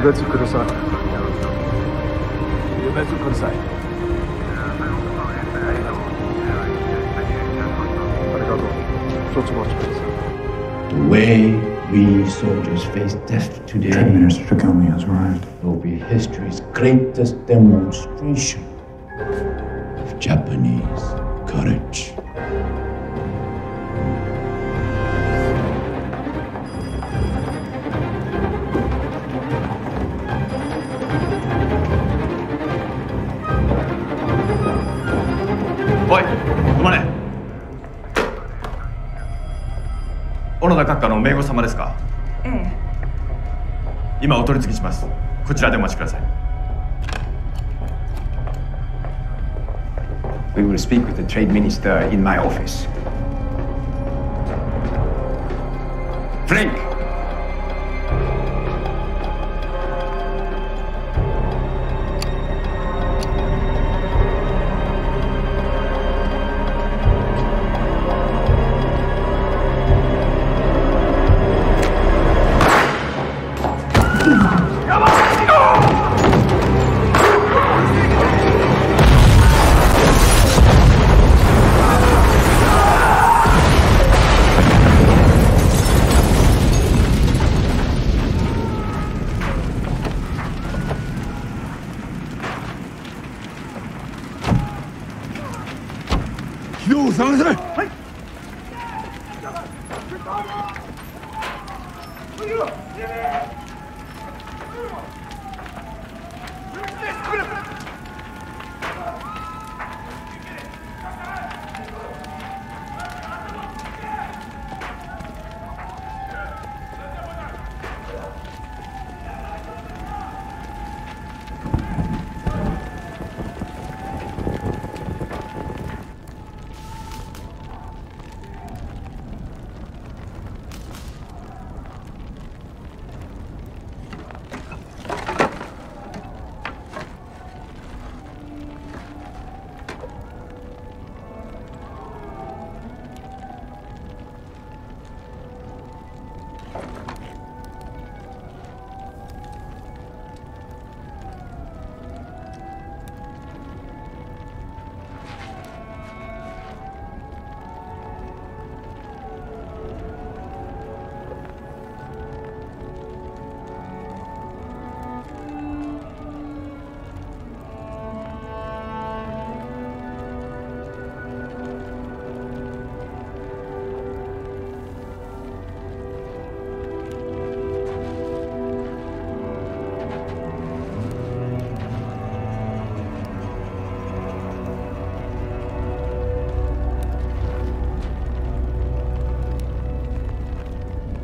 別ください。別ください。ありがとう。一つ待ちください。 The way we soldiers face death today will be history's greatest demonstration of Japanese courage. Oi, 止まれ。小野田閣下の名護様ですか？ ええ。 今お取り次ぎします。こちらでお待ちください。 We will speak with the trade minister in my office. Frink! Kidoを探せ。はい。